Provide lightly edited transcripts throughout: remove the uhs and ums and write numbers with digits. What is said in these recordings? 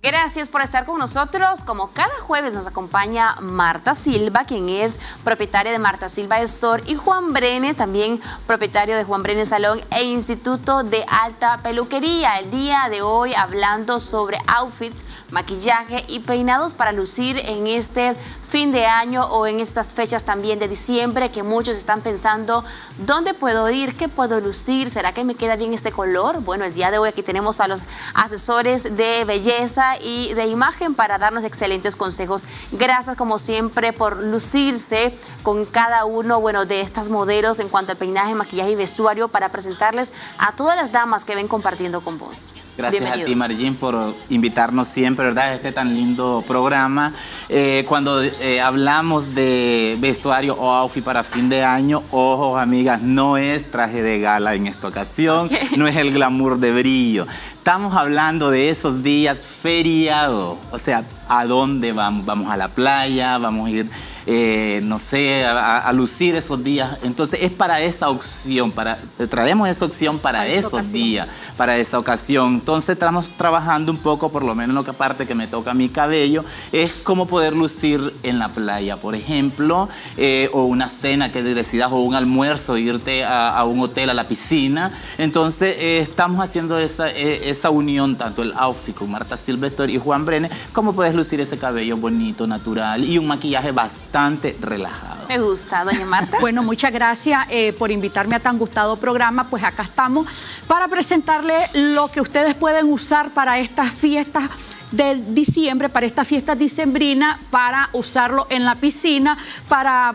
Gracias por estar con nosotros. Como cada jueves nos acompaña Marta Silva, quien es propietaria de Marta Silva Store, y Juan Brenes, también propietario de Juan Brenes Salón e Instituto de Alta Peluquería. El día de hoy hablando sobre outfits, maquillaje y peinados para lucir en este fin de año o en estas fechas también de diciembre, que muchos están pensando, ¿dónde puedo ir? ¿Qué puedo lucir? ¿Será que me queda bien este color? Bueno, el día de hoy aquí tenemos a los asesores de belleza y de imagen para darnos excelentes consejos. Gracias como siempre por lucirse con cada uno, bueno, de estas modelos en cuanto al peinaje, maquillaje y vestuario, para presentarles a todas las damas que ven compartiendo con vos. Gracias a ti, Margin, por invitarnos siempre, ¿verdad? Este tan lindo programa. Cuando hablamos de vestuario o outfit para fin de año, ojo, amigas, no es traje de gala en esta ocasión, no es el glamour de brillo. Estamos hablando de esos días feriados, o sea, ¿a dónde vamos? Vamos a la playa, vamos a ir, no sé, a lucir esos días. Entonces es para esa opción, traemos esa opción para esos días, para esa ocasión. Entonces estamos trabajando un poco, por lo menos en lo que parte que me toca mi cabello, es cómo poder lucir en la playa, por ejemplo, o una cena que decidas, o un almuerzo, irte a un hotel, a la piscina. Entonces estamos haciendo esa unión, tanto el outfit con Marta Silva Store y Juan Brenes, cómo puedes lucir ese cabello bonito, natural y un maquillaje bastante relajado. Me gusta, doña Marta. Bueno, muchas gracias por invitarme a tan gustado programa. Pues acá estamos para presentarles lo que ustedes pueden usar para estas fiestas de diciembre, para estas fiestas dicembrinas, para usarlo en la piscina, para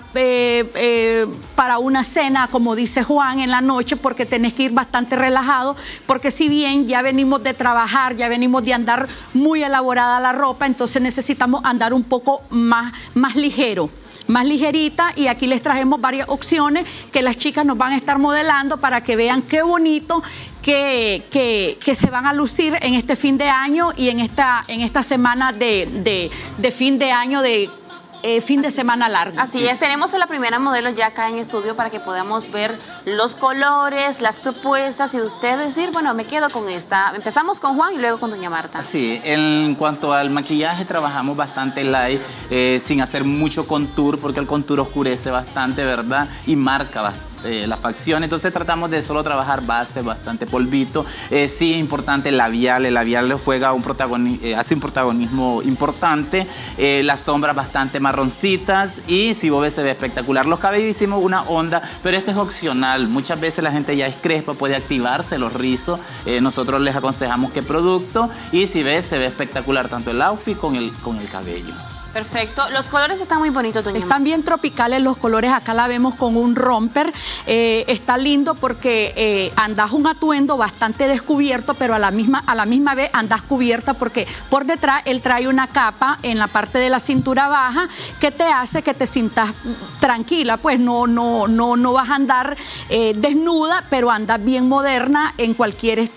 una cena, como dice Juan, en la noche, porque tenés que ir bastante relajado, porque si bien ya venimos de trabajar, ya venimos de andar muy elaborada la ropa, entonces necesitamos andar un poco más ligero, más ligerita, y aquí les trajemos varias opciones que las chicas nos van a estar modelando para que vean qué bonito que se van a lucir en este fin de año y en esta semana de fin de año, fin de semana largo. Así es, tenemos a la primera modelo ya acá en estudio para que podamos ver los colores, las propuestas y usted decir, bueno, me quedo con esta. Empezamos con Juan y luego con doña Marta. Sí, en cuanto al maquillaje trabajamos bastante light, sin hacer mucho contour, porque el contour oscurece bastante, ¿verdad? Y marca bastante la facción, entonces tratamos de solo trabajar base, bastante polvito. Sí es importante el labial juega hace un protagonismo importante, las sombras bastante marroncitas, y si vos ves se ve espectacular. Los cabellos hicimos una onda, pero este es opcional, muchas veces la gente ya es crespa, puede activarse los rizos, nosotros les aconsejamos qué producto, y si ves se ve espectacular tanto el outfit con el cabello. Perfecto. Los colores están muy bonitos, doña Marta. Están bien tropicales los colores. Acá la vemos con un romper. Está lindo porque andás un atuendo bastante descubierto, pero a la misma vez andás cubierta, porque por detrás él trae una capa en la parte de la cintura baja que te hace que te sientas tranquila. Pues no vas a andar desnuda, pero andas bien moderna en cualquier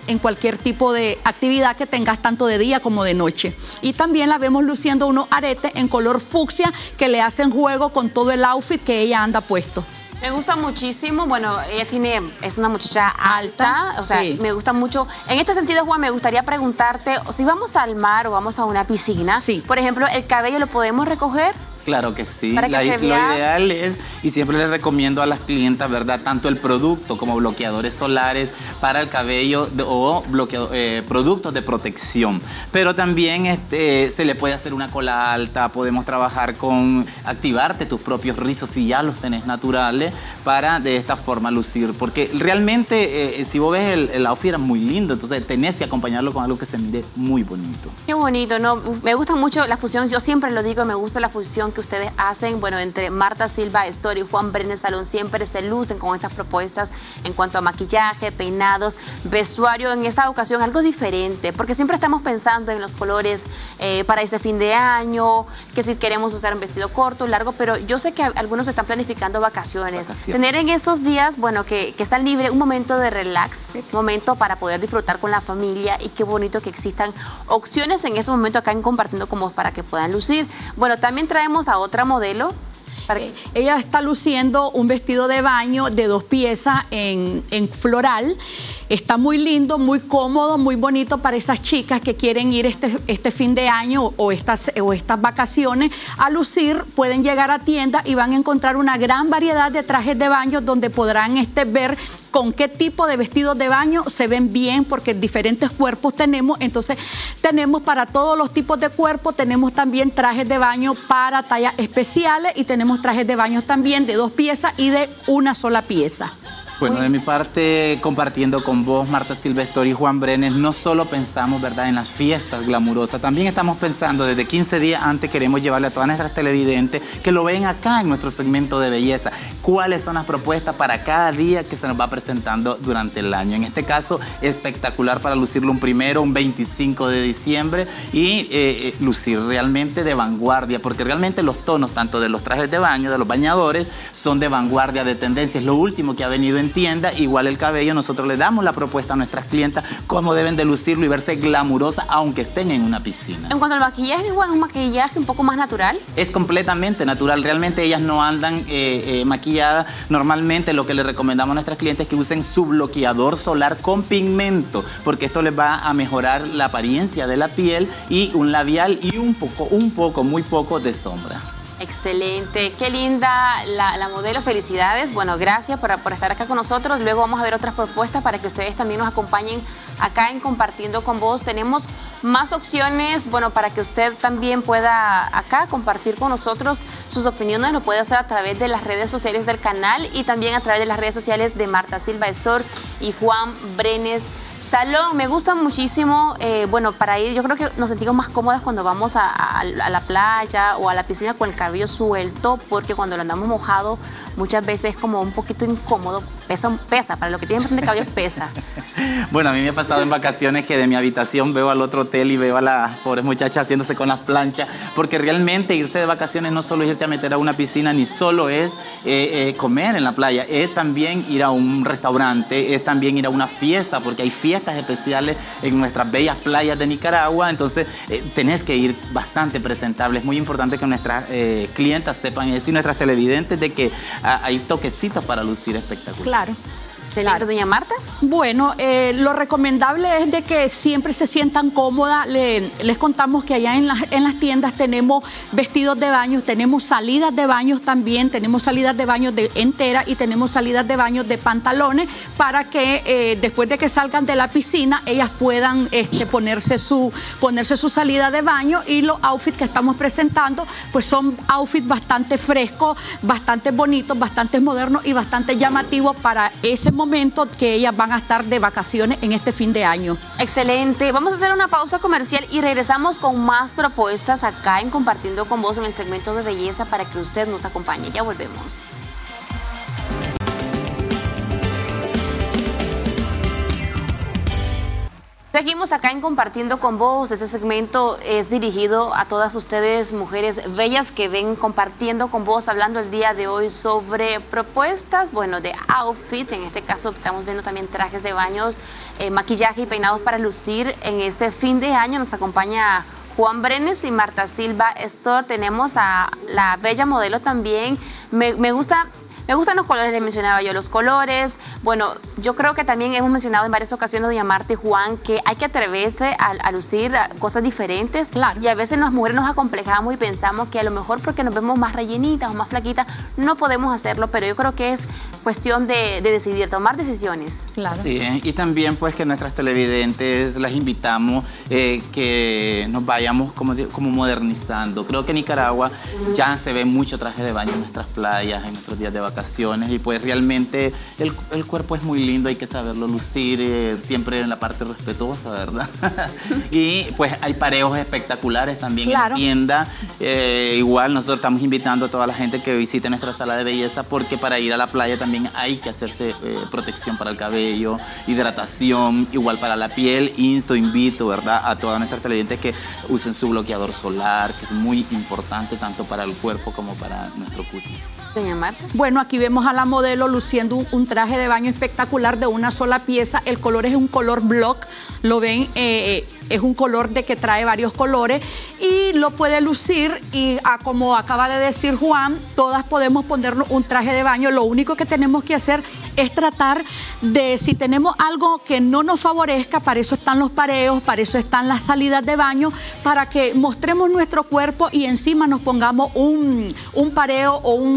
tipo de actividad que tengas, tanto de día como de noche. Y también la vemos luciendo unos aretes en color fucsia que le hacen juego con todo el outfit que ella anda puesto. Me gusta muchísimo, bueno, ella es una muchacha alta, o sea, sí, me gusta mucho. En este sentido, Juan, me gustaría preguntarte, si vamos al mar o vamos a una piscina, sí, por ejemplo, ¿el cabello lo podemos recoger? Claro que sí, lo ideal es, y siempre les recomiendo a las clientas, ¿verdad?, tanto el producto como bloqueadores solares para el cabello o productos de protección, pero también se le puede hacer una cola alta, podemos trabajar con activarte tus propios rizos si ya los tenés naturales, para de esta forma lucir, porque realmente si vos ves el outfit era muy lindo, entonces tenés que acompañarlo con algo que se mire muy bonito. Qué bonito, ¿no? Me gusta mucho la fusión, yo siempre lo digo, me gusta la fusión que ustedes hacen, bueno, entre Marta Silva Store y Juan Brenes Salón, siempre se lucen con estas propuestas en cuanto a maquillaje, peinados, vestuario. En esta ocasión algo diferente, porque siempre estamos pensando en los colores para ese fin de año, que si queremos usar un vestido corto, largo, pero yo sé que algunos están planificando vacaciones. Tener en esos días, bueno, que están libres, un momento de relax, un momento para poder disfrutar con la familia, y qué bonito que existan opciones en ese momento acá en Compartiendo como para que puedan lucir. Bueno, también traemos a otra modelo. Ella está luciendo un vestido de baño de 2 piezas en floral. Está muy lindo, muy cómodo, muy bonito para esas chicas que quieren ir este fin de año o estas vacaciones a lucir. Pueden llegar a tienda y van a encontrar una gran variedad de trajes de baño donde podrán ver con qué tipo de vestidos de baño se ven bien, porque diferentes cuerpos tenemos. Entonces tenemos para todos los tipos de cuerpos, tenemos también trajes de baño para tallas especiales y tenemos trajes de baño también de 2 piezas y de una sola pieza. Bueno, de mi parte, compartiendo con vos, Marta Silva Store y Juan Brenes, no solo pensamos, ¿verdad?, en las fiestas glamurosas, también estamos pensando, desde 15 días antes queremos llevarle a todas nuestras televidentes que lo ven acá en nuestro segmento de belleza, cuáles son las propuestas para cada día que se nos va presentando durante el año. En este caso, espectacular para lucirlo un 1, un 25 de diciembre y lucir realmente de vanguardia, porque realmente los tonos, tanto de los trajes de baño, de los bañadores, son de vanguardia, de tendencia, es lo último que ha venido en tienda. Igual el cabello, nosotros le damos la propuesta a nuestras clientas cómo deben de lucirlo y verse glamurosa aunque estén en una piscina. En cuanto al maquillaje, Juan, ¿es un maquillaje un poco más natural? Es completamente natural, realmente ellas no andan maquilladas. Normalmente lo que le recomendamos a nuestras clientes es que usen su bloqueador solar con pigmento, porque esto les va a mejorar la apariencia de la piel y un labial y muy poco de sombra. Excelente, qué linda la modelo, felicidades. Bueno, gracias por estar acá con nosotros. Luego vamos a ver otras propuestas para que ustedes también nos acompañen acá en Compartiendo con Vos. Tenemos más opciones, bueno, para que usted también pueda acá compartir con nosotros sus opiniones. Lo puede hacer a través de las redes sociales del canal y también a través de las redes sociales de Marta Silva Store y Juan Brenes Salón. Me gusta muchísimo, bueno, para ir, yo creo que nos sentimos más cómodas cuando vamos a la playa o a la piscina con el cabello suelto, porque cuando lo andamos mojado muchas veces es como un poquito incómodo, pesa, para lo que tienen de cabello pesa. Bueno, a mí me ha pasado en vacaciones que de mi habitación veo al otro hotel y veo a las pobres muchachas haciéndose con las planchas, porque realmente irse de vacaciones no solo es irte a meter a una piscina, ni solo es comer en la playa, es también ir a un restaurante, es también ir a una fiesta, porque hay fiestas especiales en nuestras bellas playas de Nicaragua. Entonces tenés que ir bastante presentable. Es muy importante que nuestras clientas sepan eso y nuestras televidentes de que hay toquecitos para lucir espectacular. Claro. Claro, doña Marta. Bueno, lo recomendable es de que siempre se sientan cómodas. Les contamos que allá en las tiendas tenemos vestidos de baños, tenemos salidas de baños también, tenemos salidas de baños enteras y tenemos salidas de baños de pantalones para que después de que salgan de la piscina ellas puedan ponerse su salida de baño, y los outfits que estamos presentando pues son outfits bastante frescos, bastante bonitos, bastante modernos y bastante llamativos para ese momento que ellas van a estar de vacaciones en este fin de año. Excelente. Vamos a hacer una pausa comercial y regresamos con más propuestas acá en Compartiendo con Vos en el segmento de belleza para que usted nos acompañe. Ya volvemos. Seguimos acá en Compartiendo con Vos. Este segmento es dirigido a todas ustedes, mujeres bellas que ven Compartiendo con Vos, hablando el día de hoy sobre propuestas, bueno, de outfits. En este caso estamos viendo también trajes de baños, maquillaje y peinados para lucir en este fin de año. Nos acompaña Juan Brenes y Marta Silva Store. Tenemos a la bella modelo también. Me gustan los colores, les mencionaba yo los colores. Bueno, yo creo que también hemos mencionado en varias ocasiones, doña Marta y Juan, que hay que atreverse a lucir cosas diferentes. Claro. Y a veces las mujeres nos acomplejamos y pensamos que a lo mejor porque nos vemos más rellenitas o más flaquitas no podemos hacerlo, pero yo creo que es cuestión de decidir, tomar decisiones. Claro. Sí, y también pues que nuestras televidentes las invitamos que nos vayamos como modernizando. Creo que en Nicaragua ya se ve mucho traje de baño en nuestras playas, en nuestros días de vacaciones, y pues realmente el cuerpo es muy lindo, hay que saberlo lucir, siempre en la parte respetuosa, ¿verdad? Y pues hay pareos espectaculares también, claro, en tienda. Igual nosotros estamos invitando a toda la gente que visite nuestra sala de belleza, porque para ir a la playa también hay que hacerse protección para el cabello, hidratación, igual para la piel. Invito, ¿verdad?, a todas nuestras televidentes que usen su bloqueador solar, que es muy importante tanto para el cuerpo como para nuestro cutis. Doña Marta. Bueno, aquí vemos a la modelo luciendo un traje de baño espectacular de una sola pieza. El color es un color block, lo ven, es un color de que trae varios colores y lo puede lucir y como acaba de decir Juan, todas podemos ponernos un traje de baño. Lo único que tenemos que hacer es tratar de, si tenemos algo que no nos favorezca, para eso están los pareos, para eso están las salidas de baño, para que mostremos nuestro cuerpo y encima nos pongamos un pareo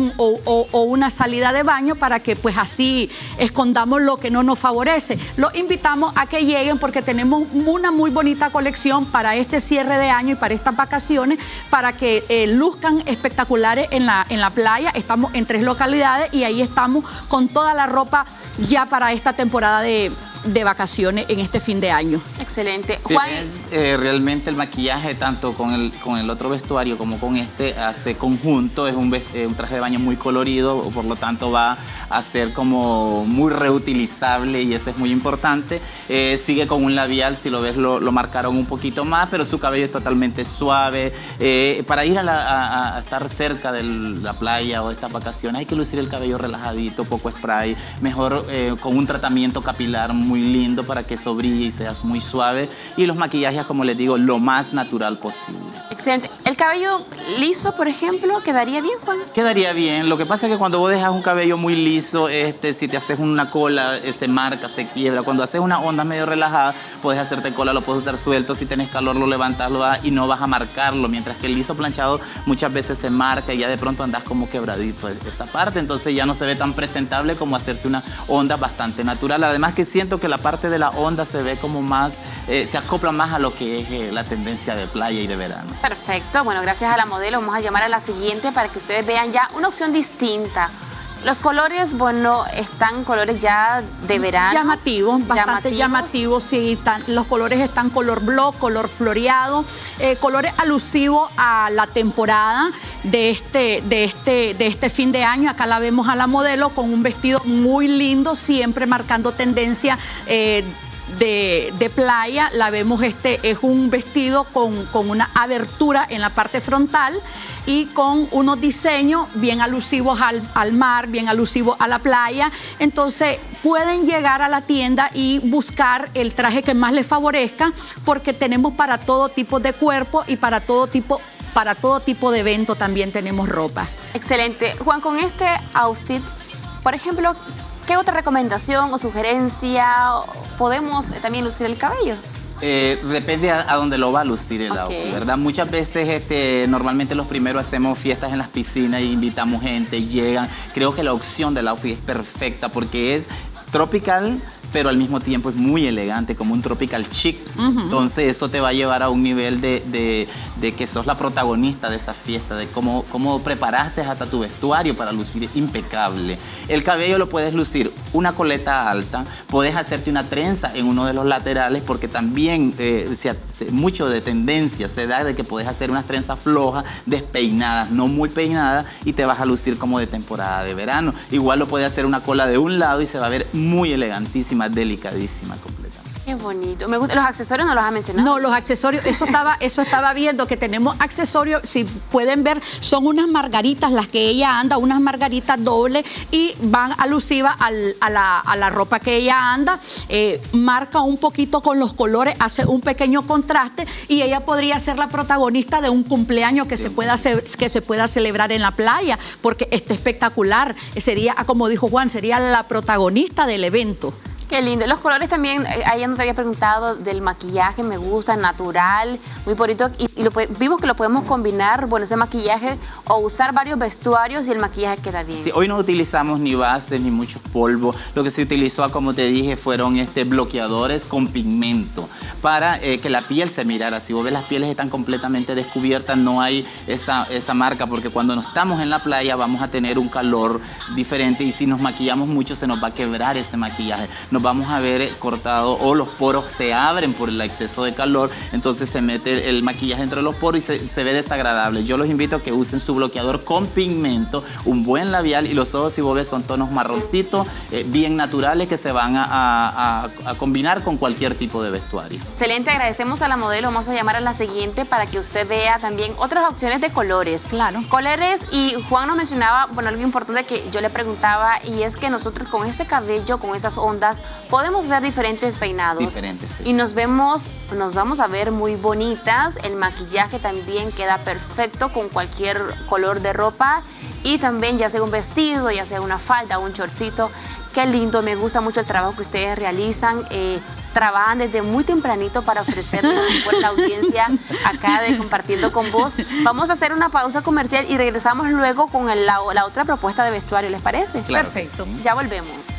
o una salida de baño para que pues así escondamos lo que no nos favorece. Los invitamos a que lleguen porque tenemos una muy bonita colección para este cierre de año y para estas vacaciones, para que luzcan espectaculares en la playa. Estamos en 3 localidades y ahí estamos con toda la ropa ya para esta temporada de vacaciones en este fin de año. Excelente. Sí, Juan, realmente el maquillaje, tanto con el otro vestuario como con este, hace conjunto. Es un traje de baño muy colorido, por lo tanto va a ser como muy reutilizable y eso es muy importante. Sigue con un labial, si lo ves lo marcaron un poquito más, pero su cabello es totalmente suave. Para ir a estar cerca de la playa o de estas vacaciones hay que lucir el cabello relajadito, poco spray, mejor con un tratamiento capilar muy lindo para que eso brille y seas muy suave, y los maquillajes, como les digo, lo más natural posible. excelente. ¿El cabello liso, por ejemplo, quedaría bien, Juan? Quedaría bien. Lo que pasa es que cuando vos dejas un cabello muy liso, si te haces una cola, se marca, se quiebra. Cuando haces una onda medio relajada, puedes hacerte cola, lo puedes usar suelto. Si tenés calor, lo levantas, lo das y no vas a marcarlo. Mientras que el liso planchado muchas veces se marca y ya de pronto andas como quebradito esa parte. Entonces ya no se ve tan presentable como hacerse una onda bastante natural. Además que siento que la parte de la onda se ve como más, se acopla más a lo que es la tendencia de playa y de verano. Perfecto. Bueno, gracias a la modelo vamos a llamar a la siguiente para que ustedes vean ya una opción distinta. Los colores, bueno, están colores ya de verano. Llamativos, bastante llamativos, sí. Los colores están color block, color floreado, colores alusivos a la temporada de este fin de año. Acá la vemos a la modelo con un vestido muy lindo, siempre marcando tendencia de playa. La vemos, es un vestido con una abertura en la parte frontal y con unos diseños bien alusivos al mar, bien alusivos a la playa. Entonces pueden llegar a la tienda y buscar el traje que más les favorezca, porque tenemos para todo tipo de cuerpo y para todo tipo de evento también tenemos ropa. Excelente. Juan, con este outfit, por ejemplo, ¿qué otra recomendación o sugerencia podemos también lucir el cabello? Depende a dónde lo va a lucir el outfit, ¿verdad? Muchas veces, normalmente los primeros hacemos fiestas en las piscinas y invitamos gente y llegan. Creo que la opción del outfit es perfecta porque es tropical, pero al mismo tiempo es muy elegante, como un tropical chic. Entonces eso te va a llevar a un nivel de que sos la protagonista de esa fiesta, de cómo preparaste hasta tu vestuario para lucir impecable. El cabello lo puedes lucir una coleta alta, puedes hacerte una trenza en uno de los laterales, porque también mucho de tendencia se da de que puedes hacer unas trenzas flojas, despeinadas, no muy peinadas, y te vas a lucir como de temporada de verano. Igual lo puedes hacer una cola de un lado y se va a ver muy elegantísima, delicadísima completamente. Qué bonito. Me gusta. ¿Los accesorios no los has mencionado? No, los accesorios, eso estaba viendo, que tenemos accesorios, si pueden ver, son unas margaritas las que ella anda, unas margaritas dobles, y van alusivas a la ropa que ella anda. Marca un poquito con los colores, hace un pequeño contraste, y ella podría ser la protagonista de un cumpleaños que se pueda celebrar en la playa, porque está espectacular. Sería, como dijo Juan, sería la protagonista del evento. Qué lindo. Los colores también, ayer no te había preguntado del maquillaje, me gusta, natural, muy bonito. Y vimos que lo podemos combinar, bueno, ese maquillaje, o usar varios vestuarios y el maquillaje queda bien. Sí, hoy no utilizamos ni bases ni mucho polvo. Lo que se utilizó, como te dije, fueron bloqueadores con pigmento para que la piel se mirara. Si vos ves, las pieles están completamente descubiertas, no hay esa marca, porque cuando no estamos en la playa vamos a tener un calor diferente y si nos maquillamos mucho se nos va a quebrar ese maquillaje. nos vamos a ver cortado o los poros se abren por el exceso de calor, entonces se mete el maquillaje entre los poros y se ve desagradable. Yo los invito a que usen su bloqueador con pigmento, un buen labial, y los ojos, si vos ves, son tonos marroncitos, bien naturales, que se van a combinar con cualquier tipo de vestuario. Excelente, agradecemos a la modelo. Vamos a llamar a la siguiente para que usted vea también otras opciones de colores. Claro. Colores, y Juan nos mencionaba, bueno, algo importante que yo le preguntaba, y es que nosotros con este cabello, con esas ondas, podemos hacer diferentes peinados. Diferentes. Y nos vamos a ver muy bonitas. El maquillaje también queda perfecto con cualquier color de ropa, y también ya sea un vestido, ya sea una falda, un shortcito. Qué lindo, me gusta mucho el trabajo que ustedes realizan. Trabajan desde muy tempranito para ofrecerle a la audiencia acá de Compartiendo con Vos. Vamos a hacer una pausa comercial y regresamos luego con la otra propuesta de vestuario, ¿les parece? Claro. Perfecto. Ya volvemos.